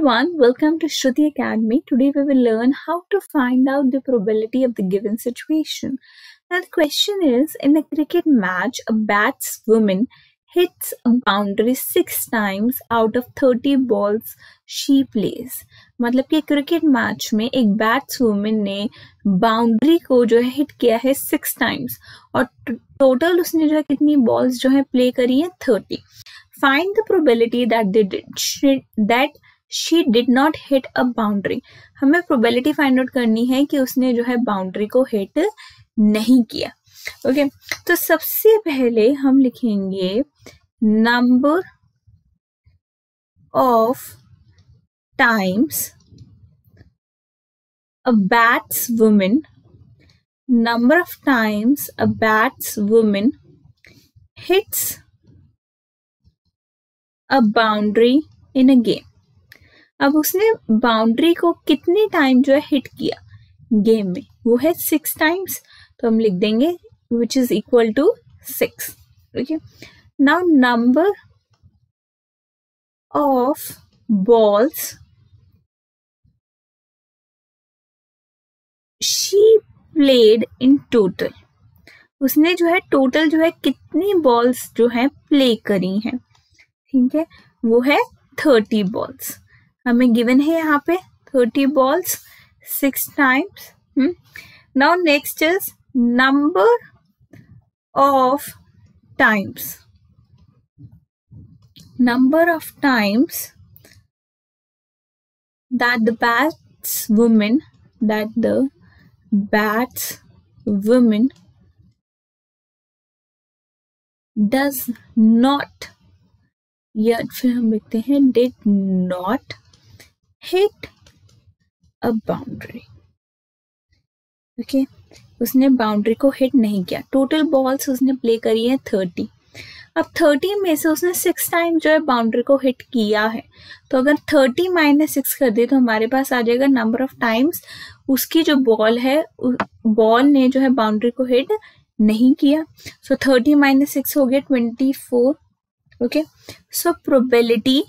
everyone, welcome to Shruti Academy. Today we will learn how to find out the probability of the given situation. Now the question is, in a cricket match, a batswoman hits a boundary 6 times out of 30 balls she plays. मतलब कि cricket match में एक बैट्सवुमन ने boundary को जो है hit किया है 6 टाइम्स और टोटल उसने जो है कितनी बॉल्स जो है प्ले करी है 30. Find the probability that she did not hit a boundary. हमें probability find out करनी है कि उसने जो है बाउंड्री को हिट नहीं किया. ओके, तो सबसे पहले हम लिखेंगे number of times a batswoman hits a boundary in a game. अब उसने बाउंड्री को कितने टाइम जो है हिट किया गेम में, वो है 6 टाइम्स, तो हम लिख देंगे which is equal to 6. Okay, now number of balls she played in total. उसने जो है टोटल जो है कितनी बॉल्स जो है प्ले करी हैं, ठीक है, वो है 30 बॉल्स. हमें गिवन है यहाँ पे 30 balls 6 times. Now next is number of times that the batswoman does not, या फिर हम लिखते हैं did not hit a boundary. Okay, उसने बाउंड्री को हिट नहीं किया. टोटल बॉल्स उसने प्ले करी है 30. अब 30 में से उसने 6 टाइम जो है बाउंड्री को हिट किया है, तो अगर 30 माइनस 6 कर दे तो हमारे पास आ जाएगा नंबर ऑफ टाइम्स उसकी जो बॉल है, बॉल ने जो है बाउंड्री को हिट नहीं किया. सो 30 माइनस 6 हो गया 24. Okay, so probability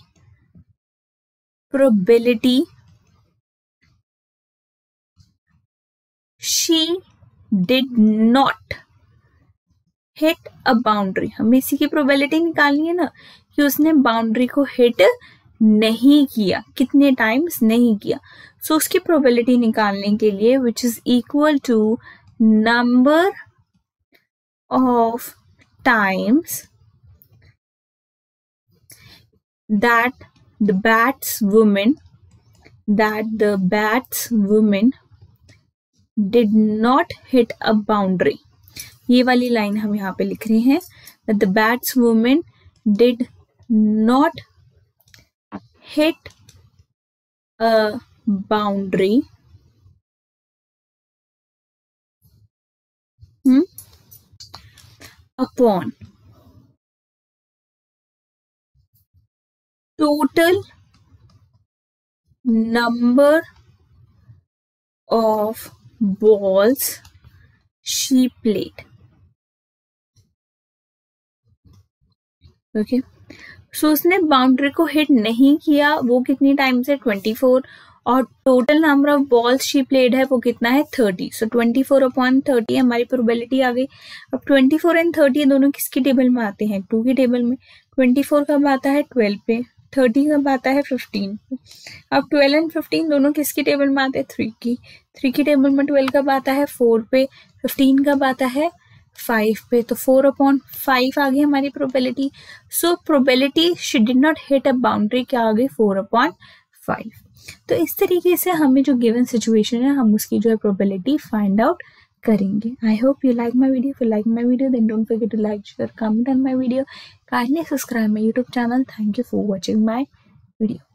she did not hit a boundary. हमें इसी की प्रोबेबिलिटी निकालनी है ना कि उसने बाउंड्री को हिट नहीं किया, कितने टाइम्स नहीं किया. सो उसकी प्रोबेबिलिटी निकालने के लिए which is equal to number of times that the batswoman did not hit a boundary. ये वाली लाइन हम यहाँ पे लिख रहे हैं that the batswoman did not hit a boundary upon total number of balls she played. Okay, so उसने boundary को हिट नहीं किया, वो कितनी टाइम से 24, और total number of balls she played है वो कितना है 30. सो 24/30 हमारी प्रोबेबिलिटी आ गई. अब 24 एंड 30 दोनों किसकी टेबल में आते हैं, 2 की टेबल में. 24 कब आता है 12 पे, 30 कब आता है 15 पे. अब 12 एंड 15 दोनों किसकी टेबल में आते हैं 3 की टेबल में. 12 कब आता है 4 पे, 15 कब आता है 5 पे, तो 4/5 आ गई हमारी probability. So probability she did not hit a boundary क्या आ गई 4/5. तो इस तरीके से हमें जो गिवन सिचुएशन है हम उसकी जो है प्रोबेबिलिटी फाइंड आउट करेंगे. I hope you like my video. If you like my video then don't forget to like, share, comment on my video. Kindly subscribe my YouTube channel. Thank you for watching my video.